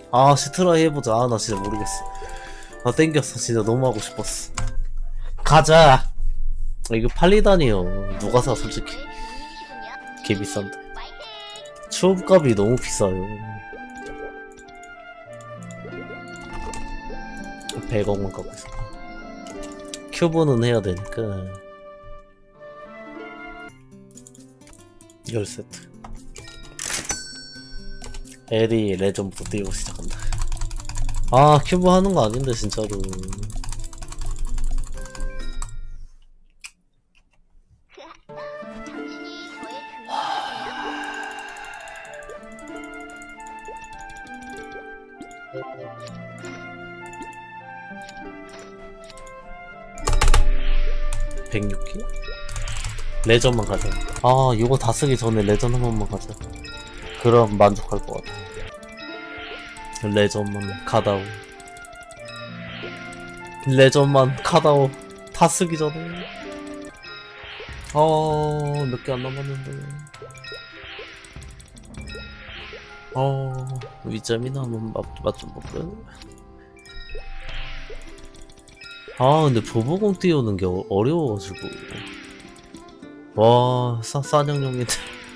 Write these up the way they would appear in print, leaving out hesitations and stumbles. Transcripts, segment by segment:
아 시트라이 해보자. 아 나 진짜 모르겠어. 아 땡겼어. 진짜 너무 하고 싶었어. 가자. 아, 이거 팔리다니요. 누가 사 솔직히. 개 비싼데. 추업값이 너무 비싸요. 100억만 갖고 있어. 큐브는 해야 되니까 10세트. 에리 레전부터 뛰고 시작한다. 아 큐브 하는 거 아닌데 진짜로. 106킬? 레전만 가자. 아 이거 다 쓰기 전에 레전 한 번만 가자. 그럼 만족할 것 같아. 레전만 가다오. 레전만 가다오. 다 쓰기 전에. 몇 개 안 남았는데. 위점이나 한번 맛 좀 볼까? 아 근데 보보공 띄우는 게 어려워가지고. 와 싸냥용인데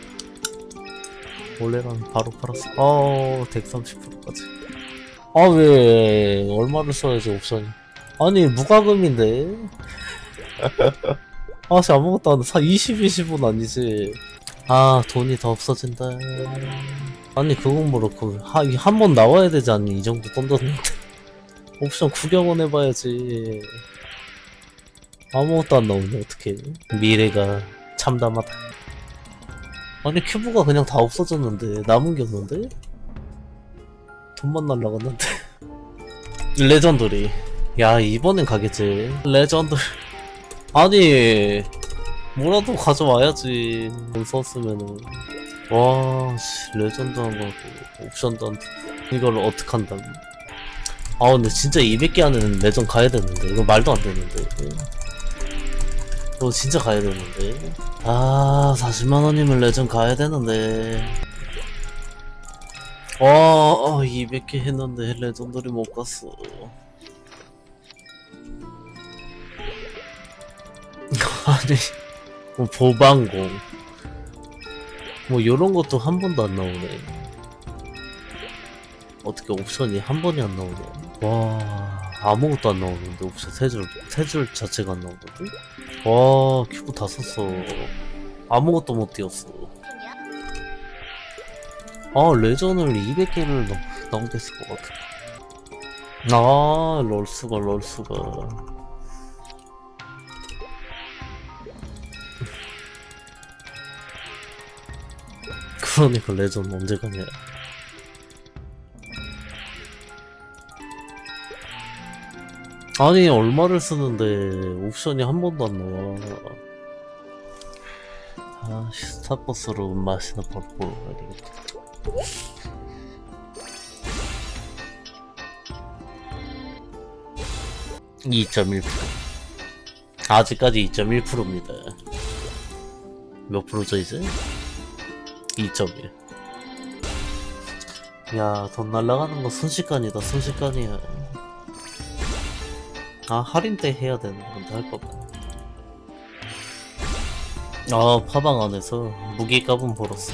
원래랑 바로 팔았어. 덱 30%까지. 아 왜 얼마를 써야지 옵션이. 아니 무과금인데. 아 진짜 아무것도 안 사. 20은 아니지. 아 돈이 더 없어진다. 아니 그건 그렇고 한 번 나와야 되지 않니. 이 정도 던졌는데. 옵션 구경은 해봐야지. 아무것도 안 나오네. 어떡해. 미래가 참담하다. 아니 큐브가 그냥 다 없어졌는데 남은 게 없는데? 돈만 날라갔는데. 레전드리. 야 이번엔 가겠지. 레전드. 아니 뭐라도 가져와야지. 돈 썼으면은. 와 씨, 레전드 한 거고 옵션도 안 돼. 이걸 어떡한다고. 아 근데 진짜 200개 안에는 레전 가야 되는데. 이거 말도 안 되는데. 이거 진짜 가야 되는데. 아 40만원이면 레전 가야 되는데. 200개 했는데 레전드리 못 갔어. 아니 뭐 보방공 뭐 요런 것도 한 번도 안 나오네. 어떻게 옵션이 한 번이 안 나오네. 와 아무것도 안 나오는데 옵션 세 줄 자체가 안 나오거든. 와 큐브 다 썼어. 아무것도 못 띄웠어. 아 레전을 200개를 넘겼을 것 같아. 아 럴수가 그러니까 레전 언제 가냐. 아니 얼마를 쓰는데 옵션이 한 번도 안 나와. 아 스타버스로 맛이나 바로 보러 가야 되겠다. 2.1%. 아직까지 2.1%입니다. 몇 프로죠 이제? 2.1. 야 돈 날라가는 거 순식간이다. 순식간이야. 아 할인 때 해야 되는 건데 할 법한. 아 파방 안에서 무기값은 벌었어.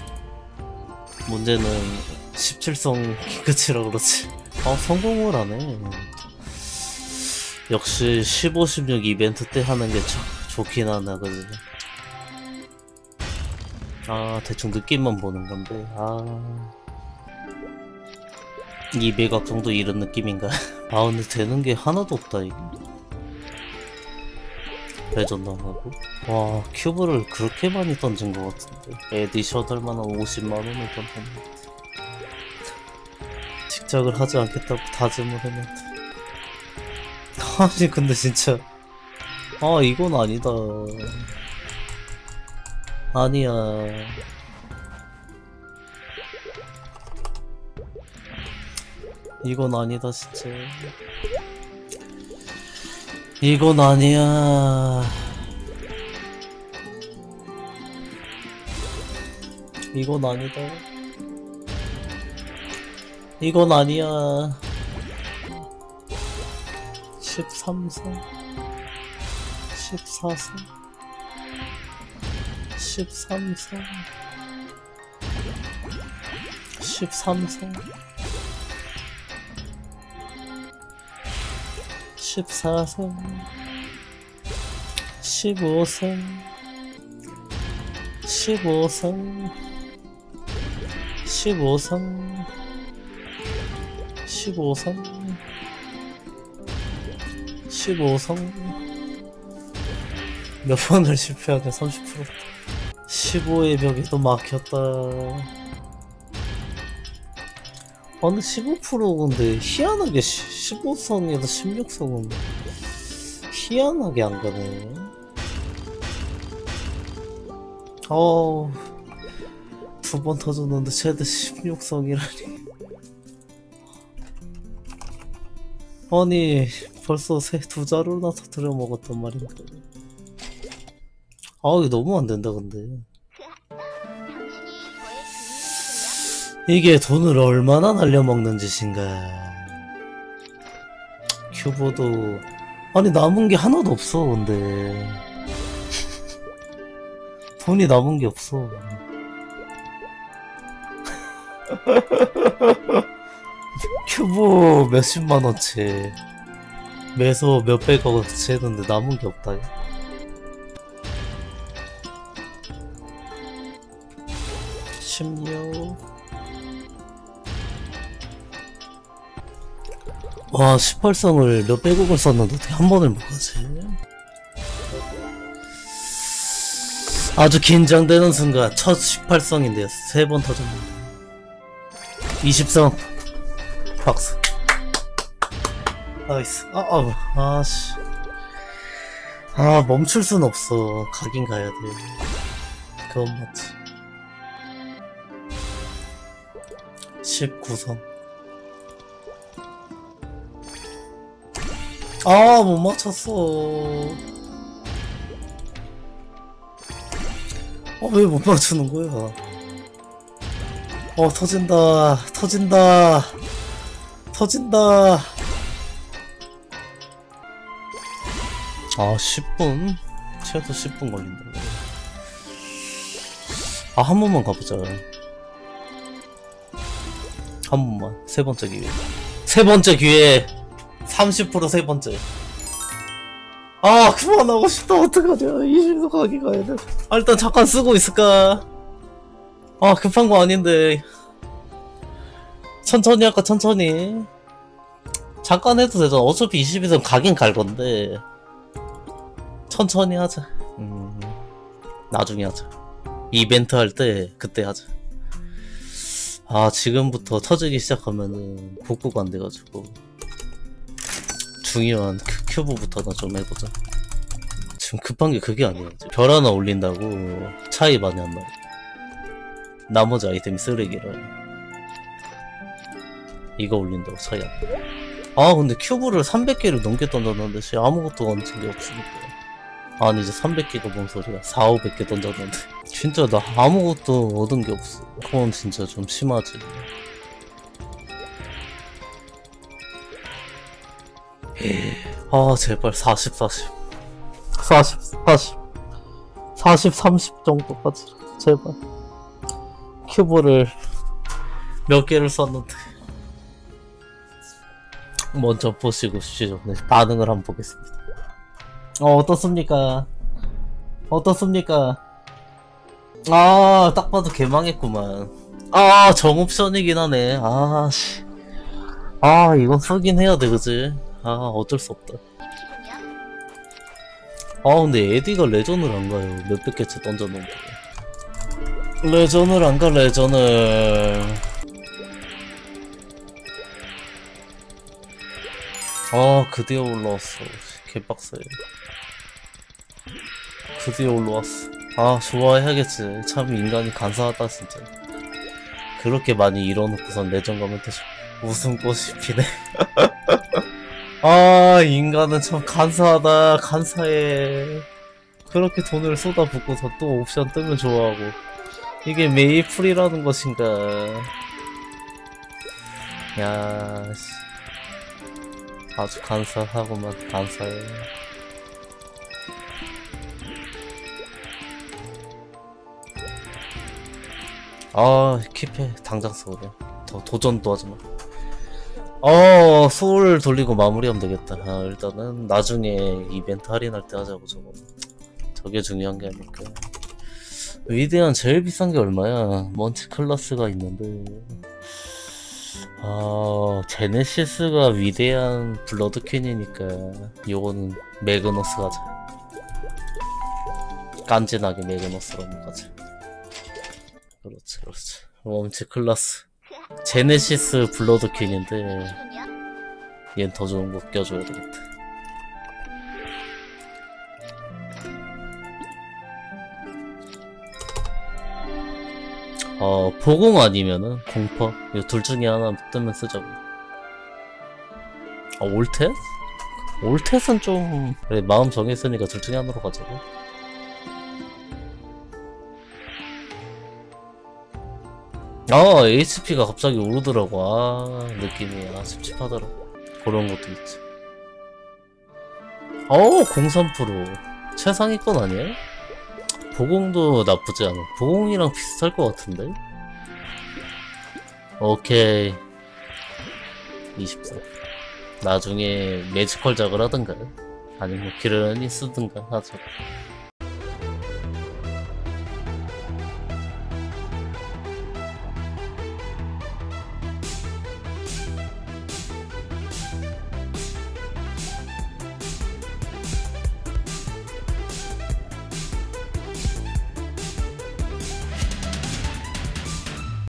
문제는 17성 끝이라 그렇지. 아 성공을 하네. 역시 15, 16 이벤트 때 하는 게 좋긴 하나 그지. 아 대충 느낌만 보는 건데. 이 매각 정도 이런 느낌인가? 아 근데 되는 게 하나도 없다 이거. 레전드 하고. 와 큐브를 그렇게 많이 던진 것 같은데. 에디션 할만한 50만원을 던졌는데. 직작을 하지 않겠다고 다짐을 했는데. 아니 근데 진짜 이건 아니다. 아니야. 이건 아니다 진짜. 이건 아니야. 이건 아니다. 이건 아니야. 13성 14성 13성 13성 14성 15성 15성 15성 15성 15성 몇 번을 실패하냐. 30%. 15의 벽에도 막혔다. 근데 15% 근데 희한하게 15성에서 16성은 희한하게 안 가네. 두 번 터졌는데 최대 16성이라니. 아니 벌써 두 자루나 터뜨려 먹었단 말인데. 이거 너무 안 된다 근데. 이게 돈을 얼마나 날려먹는 짓인가. 큐브도 아니 남은 게 하나도 없어 근데. 돈이 남은 게 없어. 큐브 몇십만원치 매소 몇백억어치 했는데 남은 게 없다. 16. 와 18성을 몇백억을 썼는데 어떻게 한 번을 못 가지? 아주 긴장되는 순간 첫 18성인데요. 3번 터졌는데 20성 박스. 나이스. 아씨. 멈출 순 없어. 가긴 가야 돼. 그건 맞지. 19성. 못 맞췄어. 왜 못 맞추는 거야? 터진다. 터진다. 터진다. 10분? 최소 10분 걸린다. 한 번만 가보자. 한 번만. 세 번째 기회. 세 번째 기회! 30% 세 번째. 그만하고 싶다. 어떡하냐. 20도 가기 가야 돼. 일단 잠깐 쓰고 있을까? 급한 거 아닌데. 천천히 할까, 천천히. 잠깐 해도 되잖아. 어차피 22선 가긴 갈 건데. 천천히 하자. 나중에 하자. 이벤트 할 때, 그때 하자. 지금부터 터지기 시작하면은 복구가 안 돼가지고. 중요한 큐브부터나 좀 해보자. 지금 급한 게 그게 아니야. 별 하나 올린다고 차이 많이 안 나. 나머지 아이템이 쓰레기라. 이거 올린다고 차이 안 나. 근데 큐브를 300개를 넘게 던졌는데 아무것도 얹은 게 없으니까. 아니 이제 300개가 뭔 소리야. 400~500개 던졌는데 진짜 나 아무것도 얻은 게 없어. 그건 진짜 좀 심하지. 제발 40 30 정도까지 제발. 큐브를 몇 개를 썼는데. 먼저 보시고 싶죠. 네, 반응을 한번 보겠습니다. 어떻습니까? 어떻습니까? 딱 봐도 개망했구만. 정옵션이긴 하네. 씨. 이건 쓰긴 해야 돼, 그치? 어쩔 수 없다. 근데 에디가 레전을 안 가요. 몇백 개째 던져놓은 거. 레전을 안 가, 레전을. 드디어 올라왔어. 개빡세. 드디어 올라왔어. 좋아해야겠지. 참 인간이 간사하다 진짜. 그렇게 많이 잃어놓고선 레전 가면 되죠. 웃음꽃이 피네. 인간은 참 간사하다. 간사해. 그렇게 돈을 쏟아붓고서 또 옵션 뜨면 좋아하고. 이게 메이플이라는 것인가. 야, 씨. 아주 간사하구만, 간사해. 아, 킵해. 당장 써, 그래. 더 도전도 하지 마. 소울 돌리고 마무리하면 되겠다. 일단은 나중에 이벤트 할인할 때 하자고, 저거. 저게 중요한 게 아닐까. 위대한 제일 비싼 게 얼마야? 먼치 클래스가 있는데. 제네시스가 위대한 블러드퀸이니까 요거는 매그너스 가자. 깐진하게 매그너스로 가자. 그렇지, 그렇지. 먼치 클래스. 제네시스 블러드퀸인데 얜 더 좋은 거 껴줘야 되겠다. 보공 아니면은 공퍼 이 둘 중에 하나 뜨면 쓰자고. 올텟? 올텟은 좀 그래, 마음 정했으니까 둘 중에 하나로 가자고. HP가 갑자기 오르더라고. 느낌이 찝찝하더라. 그런 것도 있지. 03% 최상위권 아니야? 보공도 나쁘지 않아. 보공이랑 비슷할 것 같은데? 오케이. 24. 나중에 매지컬 작을 하든가 아니면 기르니 쓰든가 하죠.